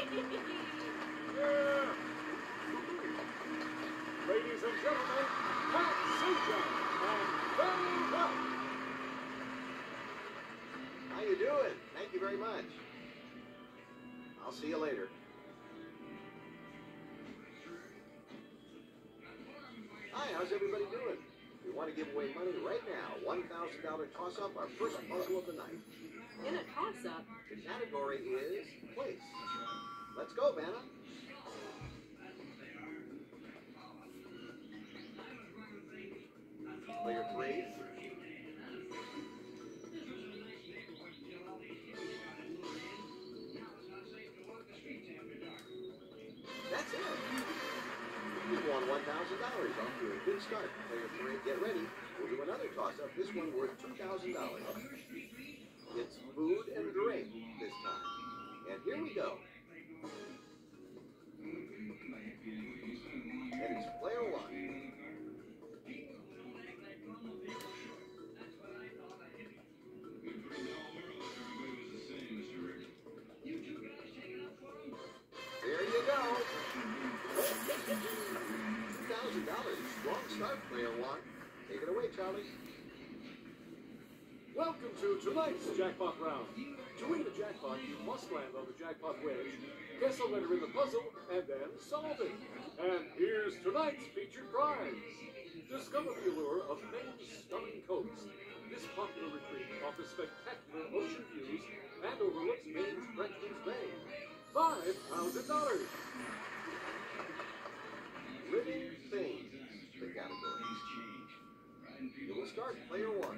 Ladies and gentlemen, Pat Sajan and farewell. How you doing? Thank you very much. I'll see you later. Hi, how's everybody doing? We want to give away money right now. $1,000 toss-up, our first puzzle of the night. In a toss-up? The category is place. Let's go, Vanna. Player 3. That's it. You've won $1,000 off to a good start. Player 3, get ready. We'll do another toss-up. This one worth $2,000. It's food and drink this time. And here we go. And it's player 1. There you go. $2,000. Strong start, player 1. Take it away, Charlie. Welcome to tonight's jackpot round. To win the jackpot, you must land on the jackpot wedge, guess a letter in the puzzle, and then solve it. And here's tonight's featured prize. Discover the allure of Maine's stunning coast. This popular retreat offers spectacular ocean views and overlooks Maine's Frenchman's Bay. $5,000. Living things, the category. You will start, player 1.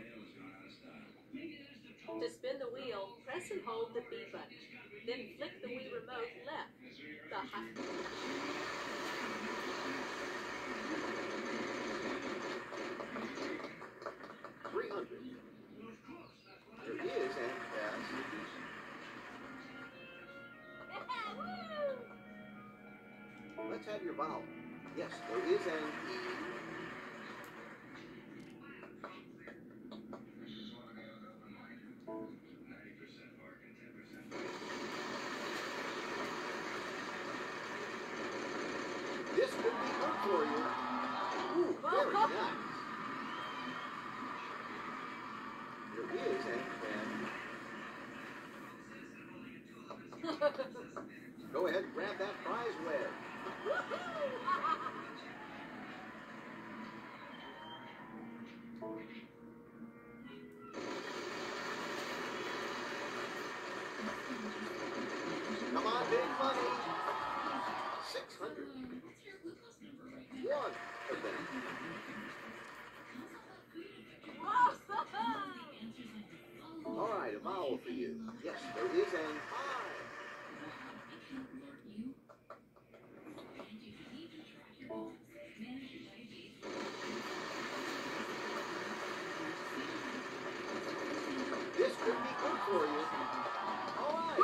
To spin the wheel, press and hold the B button. Then flick the Wii remote left. The $300. There is an S. Let's have your vowel. Yes, there is an E. This could be good for you. Ooh, very nice. There is an N. Go ahead and grab that prize wedge. Come on, big money. 600. One of them. All right, a vowel for you. Yes, there is an I. This could be good for you. All right.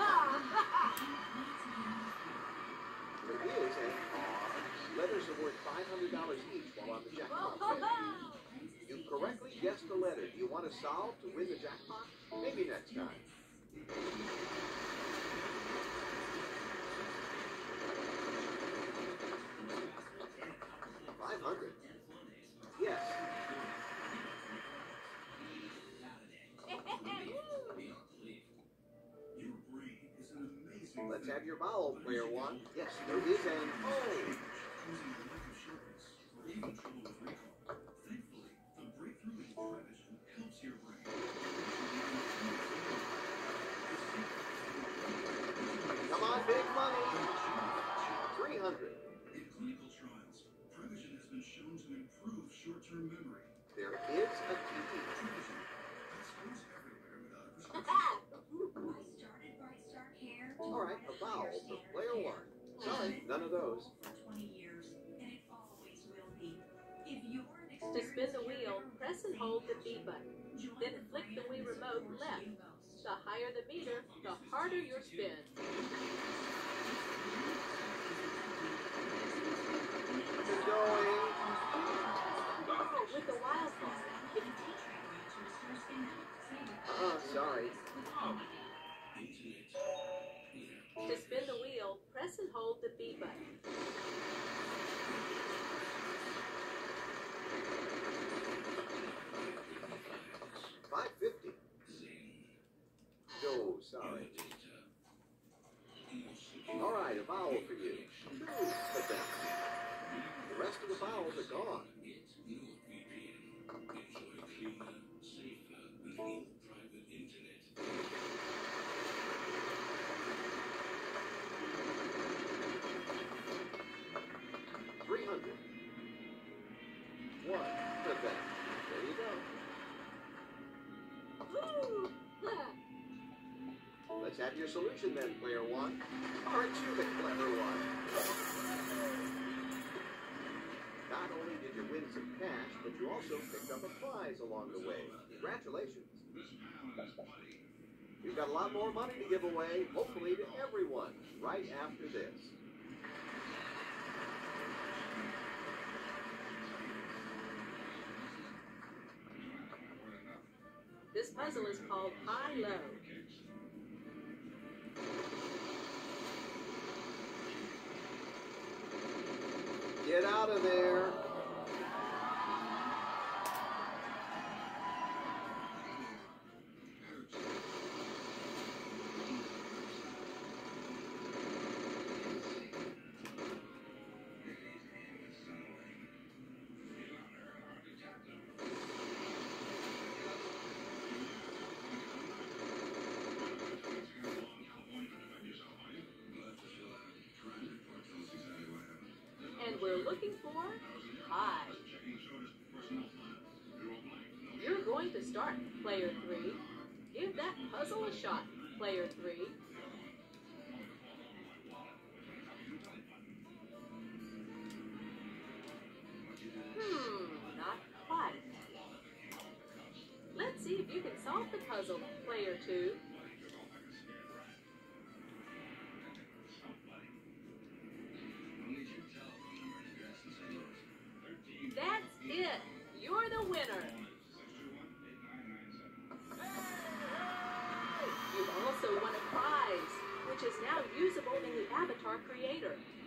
There is an R. Letters are worth $500 each while on the jackpot page. You correctly guessed the letter. Do you want to solve to win the jackpot? Maybe next time. $500. Yes. Let's have your vowel, player 1. Yes, there is an O. Come on, big money. 300. In clinical trials, Prevision has been shown to improve short-term memory. There is a T. Prevision. That's goes everywhere without a prescription. All right, a vowel for player 1. Sorry, none of those. For 20 years, and it always will be. If you're an To spin the wheel, press and hold the B button. Then flick the Wii remote left. The higher the meter, the harder your spin. Keep going. With the wild card, Sorry. To spin the wheel, press and hold the B button. $5.50. Oh, sorry. All right, a vowel for you. But then, the rest of the vowels are gone. $300. One. But then, there you go. Woo! Let's have your solution then, player one. Aren't you the clever one? Not only did you win some cash, but you also picked up a prize along the way. Congratulations. We've got a lot more money to give away, hopefully to everyone, right after this. This puzzle is called High-Low. Get out of there. And we're looking for pi. You're going to start, player 3. Give that puzzle a shot, player 3. Not quite. Let's see if you can solve the puzzle, player 2. That's it! You're the winner! You've also won a prize, which is now usable in the avatar creator.